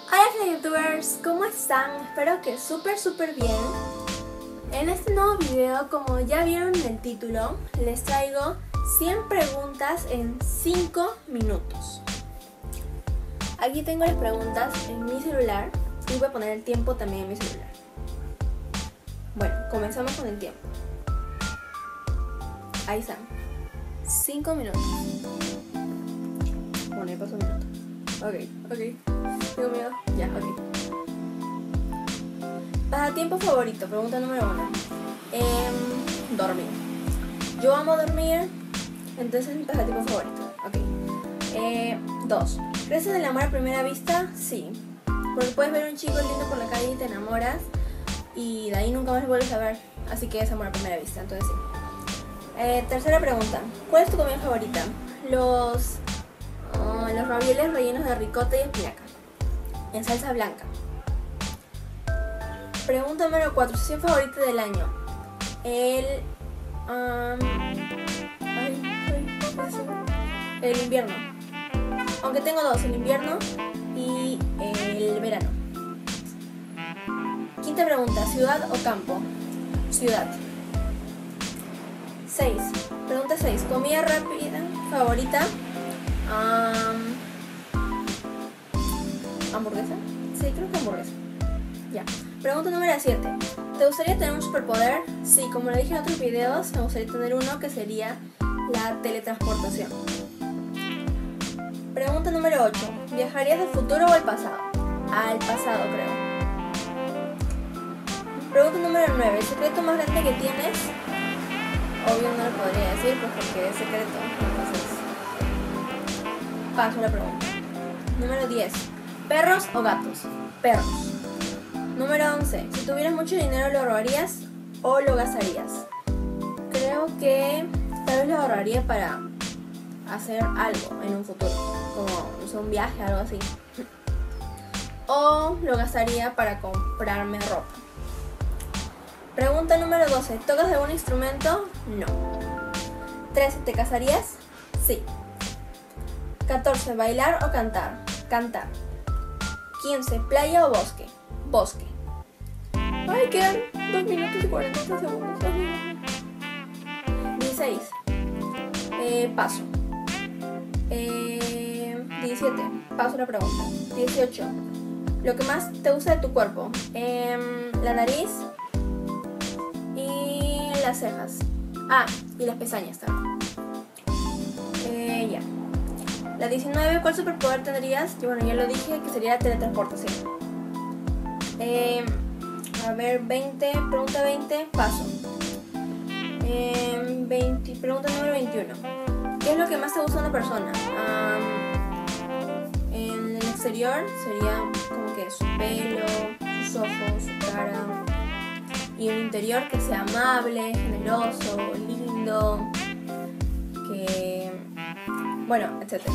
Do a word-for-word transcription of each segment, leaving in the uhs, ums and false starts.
Hola youtubers, ¿cómo están? Espero que súper súper bien. En este nuevo video, como ya vieron en el título, les traigo cien preguntas en cinco minutos. Aquí tengo las preguntas en mi celular y voy a poner el tiempo también en mi celular. Bueno, comenzamos con el tiempo. Ahí están, cinco minutos. Bueno, ahí pasó un minuto. Ok, ok. Tengo miedo. Ya, ok. Pasatiempo favorito, pregunta número uno. Eh, dormir. Yo amo dormir, entonces es mi pasatiempo favorito. Ok. Eh, dos. ¿Crees en el amor a primera vista? Sí. Porque puedes ver a un chico lindo por la calle y te enamoras y de ahí nunca más lo vuelves a ver. Así que es amor a primera vista, entonces sí. Eh, tercera pregunta. ¿Cuál es tu comida favorita? Los... Uh, los ravioles rellenos de ricota y espinaca en salsa blanca. Pregunta número cuatro. Sesión favorita del año. El... Um, ay, ay, eso. El invierno. Aunque tengo dos, el invierno y el verano. Quinta pregunta. ¿Ciudad o campo? Ciudad. seis. Pregunta seis. ¿Comida rápida favorita? Um, ¿Hamburguesa? Sí, creo que hamburguesa. Ya. Pregunta número siete. ¿Te gustaría tener un superpoder? Sí, como lo dije en otros videos, me gustaría tener uno que sería la teletransportación. Pregunta número ocho. ¿Viajarías del futuro o al pasado? Al pasado, creo. Pregunta número nueve. ¿El secreto más grande que tienes? Obvio no lo podría decir, pues porque es secreto. Entonces, paso la pregunta. Número diez. ¿Perros o gatos? Perros. Número once. Si tuvieras mucho dinero, ¿lo ahorrarías o lo gastarías? Creo que tal vez lo ahorraría para hacer algo en un futuro, como no sé, un viaje, algo así. O lo gastaría para comprarme ropa. Pregunta número doce. ¿Tocas algún instrumento? No. trece. ¿Te casarías? Sí. catorce. ¿Bailar o cantar? Cantar. quince. ¿Playa o bosque? Bosque. Ay, quedan dos minutos y cuarenta segundos. dieciséis. Eh, paso. Eh, diecisiete. Paso la pregunta. dieciocho. ¿Lo que más te gusta de tu cuerpo? Eh, la nariz y las cejas. Ah, y las pestañas también. Eh, ya. La diecinueve, ¿cuál superpoder tendrías? Yo, bueno, ya lo dije, que sería la teletransportación. Eh, a ver, veinte, pregunta veinte, paso. Eh, veinte, pregunta número veintiuno. ¿Qué es lo que más te gusta de una persona? Um, en el exterior sería como que su pelo, sus ojos, su cara. Y en el interior que sea amable, generoso, lindo, que... bueno, etcétera.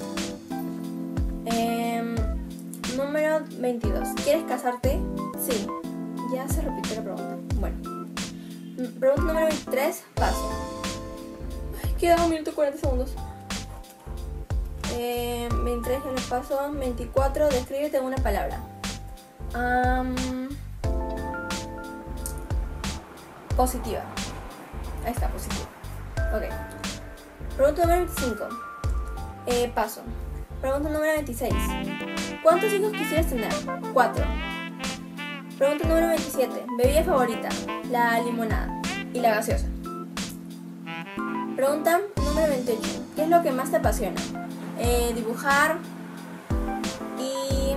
Eh, número veintidós. ¿Quieres casarte? Sí. Ya se repitió la pregunta. Bueno. Pregunta número veintitrés. Paso. Ay, queda un minuto y cuarenta segundos. Eh, veintitrés ya lo paso. veinticuatro. Descríbete una palabra. Um, positiva. Ahí está, positiva. Ok. Pregunta número veinticinco. Eh, paso. Pregunta número veintiséis. ¿Cuántos hijos quisieras tener? cuatro. Pregunta número veintisiete. Bebida favorita. La limonada y la gaseosa. Pregunta número veintiocho. ¿Qué es lo que más te apasiona? Eh, dibujar y...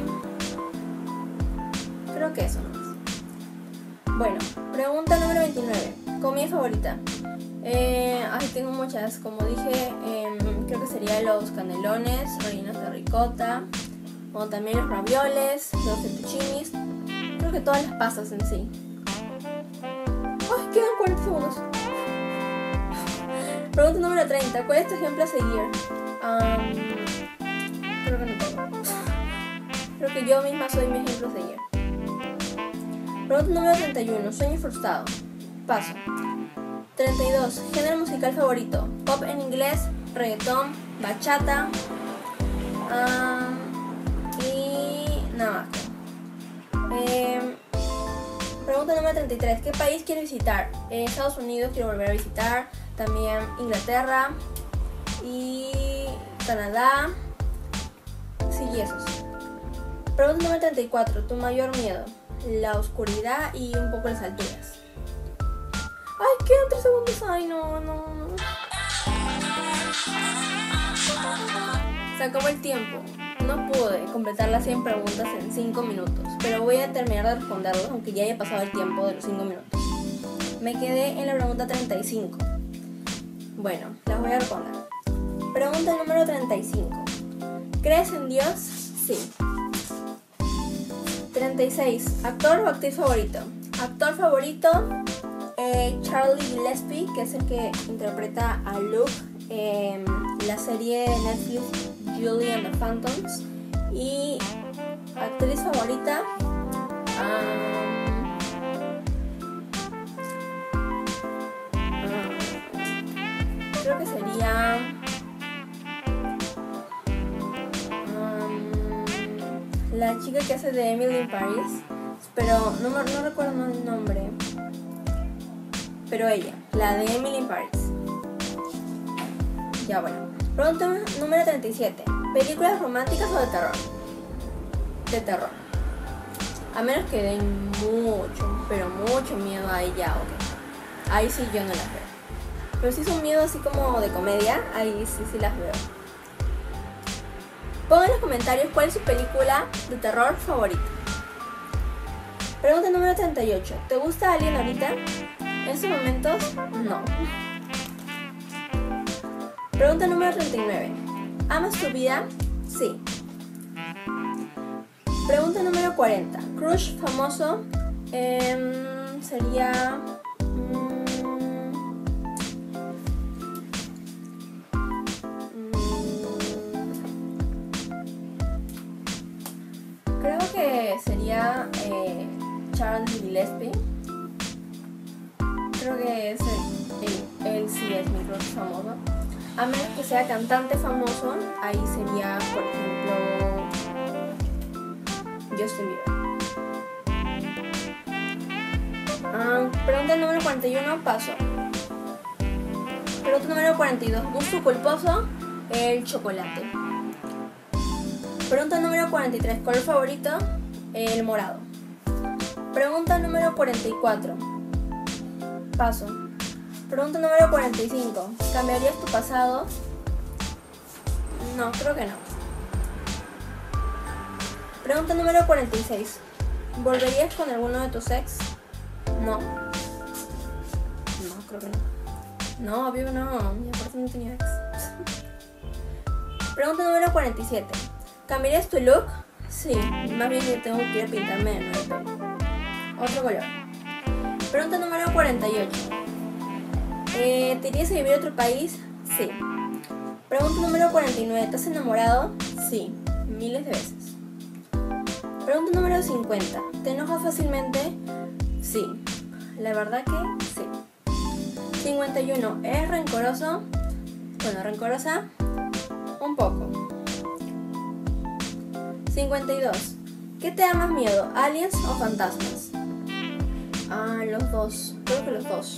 creo que eso nomás. Bueno, pregunta número veintinueve. ¿Comida favorita? Eh, ay, tengo muchas, como dije, eh, creo que serían los canelones rellenos de ricota, o también los ravioles, los fettuccinis, creo que todas las pastas en sí. Ay, quedan cuarenta segundos. Pregunta número treinta. ¿Cuál es tu ejemplo a seguir? Um, creo que no tengo. Creo que yo misma soy mi ejemplo a seguir. Pregunta número treinta y uno. Sueño frustrado. Paso. treinta y dos. Género musical favorito. Pop en inglés, reggaetón, bachata um, y nada más. treinta y tres. ¿Qué país quiere visitar? Eh, Estados Unidos quiero volver a visitar. También Inglaterra. Y Canadá. Sí, y esos. Pregunta número treinta y cuatro. ¿Tu mayor miedo? La oscuridad y un poco las alturas. Ay, quedan tres segundos. Ay, no, no. Se acabó el tiempo. No pude completar las cien preguntas en cinco minutos, pero voy a terminar de responderlos aunque ya haya pasado el tiempo de los cinco minutos. Me quedé en la pregunta treinta y cinco. Bueno, las voy a responder. Pregunta número treinta y cinco. ¿Crees en Dios? Sí. treinta y seis. ¿Actor o actriz favorito? Actor favorito, eh, Charlie Gillespie, que es el que interpreta a Luke en la serie de Netflix Julie and the Phantoms. Y actriz favorita, um, um, creo que sería um, la chica que hace de Emily in Paris, pero no, no recuerdo el nombre, pero ella, la de Emily in Paris. Ya, bueno. Pregunta número treinta y siete. ¿Películas románticas o de terror? De terror. A menos que den mucho, pero mucho miedo, ahí ya, ok. Ahí sí yo no las veo. Pero si son miedo así como de comedia, ahí sí, sí las veo. Pongan en los comentarios cuál es su película de terror favorita. Pregunta número treinta y ocho. ¿Te gusta alguien ahorita? En estos momentos, no. Pregunta número treinta y nueve. ¿Amas tu vida? Sí. Pregunta número cuarenta. ¿Crush famoso? Eh, sería... Mmm, creo que sería eh, Charlie Gillespie. Creo que ese, él, él sí es mi crush famoso. A menos que sea cantante famoso, ahí sería, por ejemplo, Justin Bieber. Ah, pregunta número cuarenta y uno, paso. Pregunta número cuarenta y dos, gusto culposo, el chocolate. Pregunta número cuarenta y tres, color favorito, el morado. Pregunta número cuarenta y cuatro, paso. Pregunta número cuarenta y cinco. ¿Cambiarías tu pasado? No, creo que no. Pregunta número cuarenta y seis. ¿Volverías con alguno de tus ex? No. No, creo que no. No, obvio no. Mi aparte no tenía ex. Pregunta número cuarenta y siete. ¿Cambiarías tu look? Sí, más bien yo tengo que ir a pintarme de nuevo el pelo. Otro color. Pregunta número cuarenta y ocho. Eh, ¿Te irías a vivir a otro país? Sí. Pregunta número cuarenta y nueve. ¿Te has enamorado? Sí, miles de veces. Pregunta número cincuenta. ¿Te enojas fácilmente? Sí, la verdad que sí. cincuenta y uno. ¿Eres rencoroso? Bueno, rencorosa, un poco. cincuenta y dos. ¿Qué te da más miedo? ¿Aliens o fantasmas? Ah, los dos. Creo que los dos.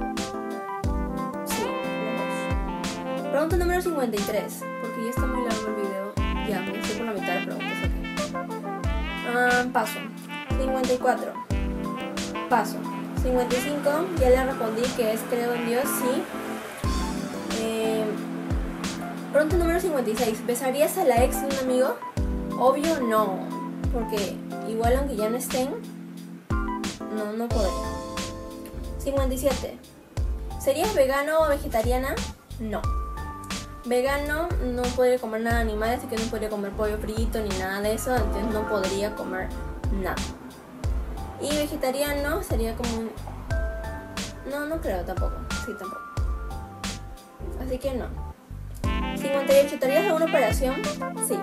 Pregunta número cincuenta y tres, porque ya está muy largo el video. Ya, me estoy por la mitad de preguntas aquí. Ah, paso. cincuenta y cuatro. Paso. cincuenta y cinco, ya le respondí que es creo en Dios, sí. Eh, pregunta número cincuenta y seis. ¿Besarías a la ex de un amigo? Obvio no, porque igual aunque ya no estén, no, no podría. cincuenta y siete. ¿Serías vegano o vegetariana? No. Vegano, no podría comer nada de animales, así que no podría comer pollo frito ni nada de eso, entonces no podría comer nada. Y vegetariano sería como un... No, no creo tampoco, sí tampoco. Así que no. cincuenta y ocho. ¿Te harías alguna operación? Sí.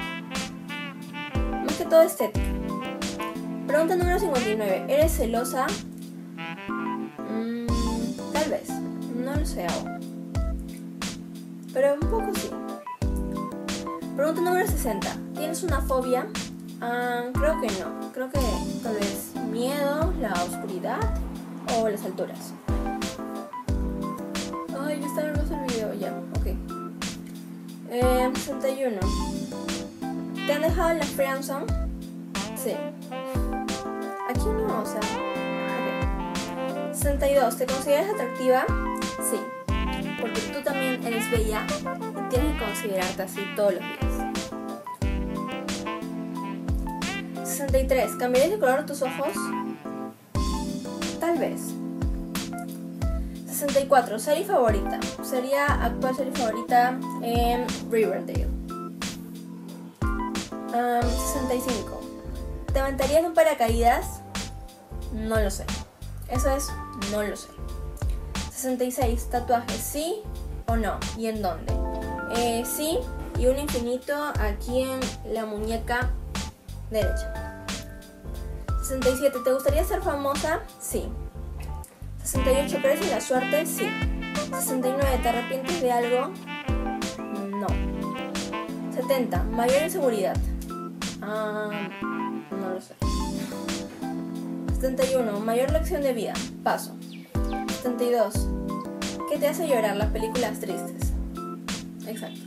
Más que todo estética. Pregunta número cincuenta y nueve. ¿Eres celosa? Mm, tal vez, no lo sé aún, pero un poco sí. Pregunta número sesenta. ¿Tienes una fobia? Ah, creo que no. Creo que tal vez miedo, la oscuridad o las alturas. Ay, ya está hermoso el video. Ya, ok. Eh, sesenta y uno. ¿Te han dejado en la friendzone? Sí. Aquí no, o sea. Ok. sesenta y dos. ¿Te consideras atractiva? Sí. Porque tú también eres bella y tienes que considerarte así todos los días. sesenta y tres. ¿Cambiarías de color tus ojos? Tal vez. sesenta y cuatro. ¿Serie favorita? Sería actual serie favorita en Riverdale. Um, sesenta y cinco. ¿Te aventarías un paracaídas? No lo sé. Eso es, no lo sé. sesenta y seis. ¿Tatuajes? ¿Sí o no? ¿Y en dónde? Eh, sí, y un infinito aquí en la muñeca derecha. sesenta y siete. ¿Te gustaría ser famosa? Sí. sesenta y ocho. ¿Crees en la suerte? Sí. sesenta y nueve. ¿Te arrepientes de algo? No. setenta. ¿Mayor inseguridad? Ah, no lo sé. setenta y uno. ¿Mayor lección de vida? Paso. setenta y dos. ¿Qué te hace llorar? Las películas tristes. Exacto.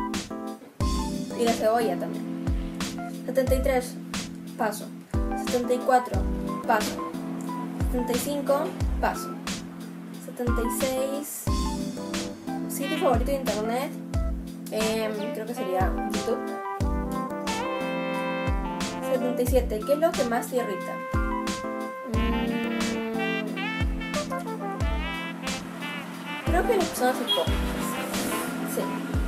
Y la cebolla también. setenta y tres. Paso. setenta y cuatro. Paso. setenta y cinco. Paso. setenta y seis. Sitio favorito de internet. Eh, creo que sería YouTube. setenta y siete. ¿Qué es lo que más te irrita? Mm, creo que las personas hipócritas. Sí.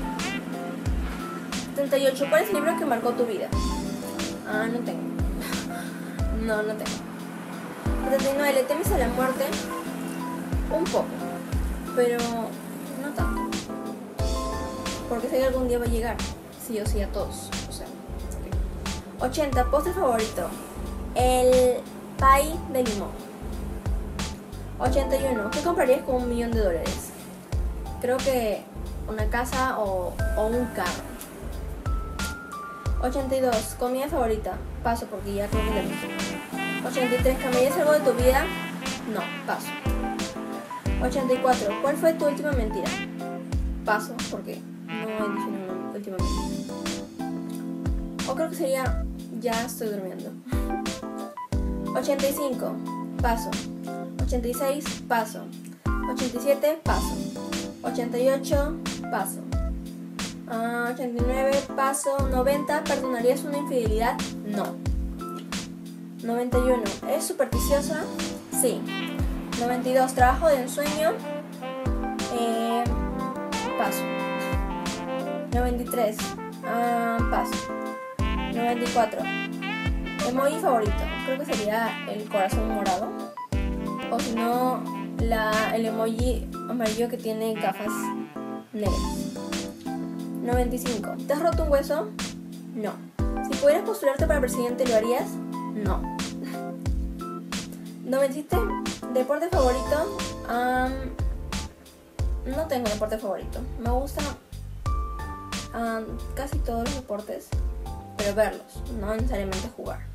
setenta y ocho. ¿Cuál es el libro que marcó tu vida? Ah, no tengo. No, no tengo. setenta y nueve. ¿Le temes a la muerte? Un poco, pero no tanto. Porque sé que algún día va a llegar, sí o sí a todos. O sea, ochenta. Postre favorito. El pie de limón. ochenta y uno. ¿Qué comprarías con un millón de dólares? Creo que una casa o, o un carro. ochenta y dos. Comida favorita. Paso porque ya creo que la dije. ochenta y tres. ¿Cambiarías algo de tu vida? No, paso. ochenta y cuatro. ¿Cuál fue tu última mentira? Paso porque no he dicho ninguna última mentira. O creo que sería ya estoy durmiendo. ochenta y cinco. Paso. ochenta y seis. Paso. ochenta y siete. Paso. ochenta y ocho. Paso. Uh, ochenta y nueve. Paso. noventa. ¿Perdonarías una infidelidad? No. noventa y uno. ¿Es supersticiosa? Sí. noventa y dos. ¿Trabajo de ensueño? Eh, paso. noventa y tres. Uh, paso. noventa y cuatro. Emoji favorito. Creo que sería el corazón morado. O si no, la, el emoji amarillo que tiene gafas negras. noventa y cinco. ¿Te has roto un hueso? No. Si pudieras postularte para presidente, ¿lo harías? No. noventa y siete. ¿Deporte favorito? Um, no tengo deporte favorito. Me gusta um, casi todos los deportes, pero verlos, no necesariamente jugarlos.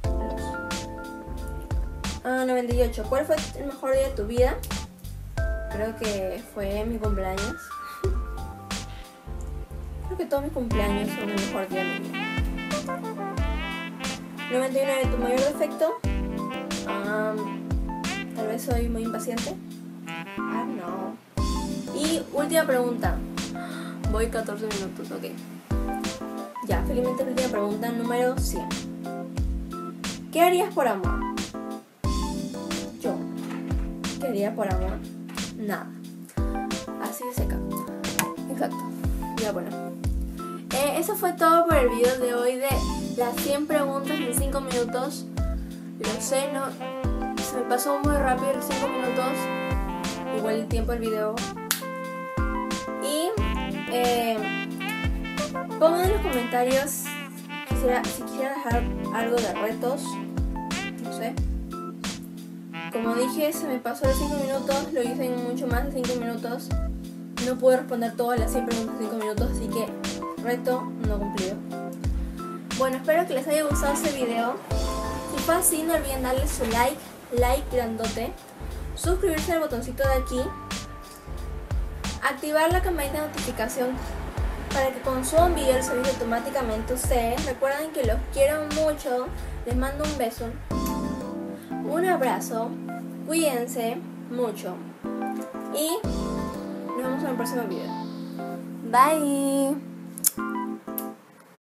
Uh, noventa y ocho. ¿Cuál fue el mejor día de tu vida? Creo que fue mi cumpleaños. Creo que todos mis cumpleaños son el mejor día de mi vida. noventa y nueve. ¿Tu mayor defecto? Um, Tal vez soy muy impaciente. Ah, no. Y última pregunta. Voy catorce minutos, ok. Ya, felizmente la última pregunta, número cien. ¿Qué harías por amor? Yo. ¿Qué haría por amor? Nada. Así de seca. Exacto. Ya, bueno. Eh, eso fue todo por el video de hoy de las cien preguntas en cinco minutos. Lo sé, no... Se me pasó muy rápido los cinco minutos. Igual el tiempo del video. Y eh, pongan en los comentarios quisiera, si quisiera dejar algo de retos. No sé. Como dije, se me pasó los cinco minutos. Lo hice en mucho más de cinco minutos. No pude responder todas las cien preguntas en cinco minutos. Así que reto no cumplido. Bueno, espero que les haya gustado este video. Si fue así, no olviden darle su like, like grandote, suscribirse al botoncito de aquí, activar la campanita de notificación para que cuando suba un video les avise automáticamente a ustedes. Recuerden que los quiero mucho, les mando un beso, un abrazo, cuídense mucho y nos vemos en el próximo video. Bye.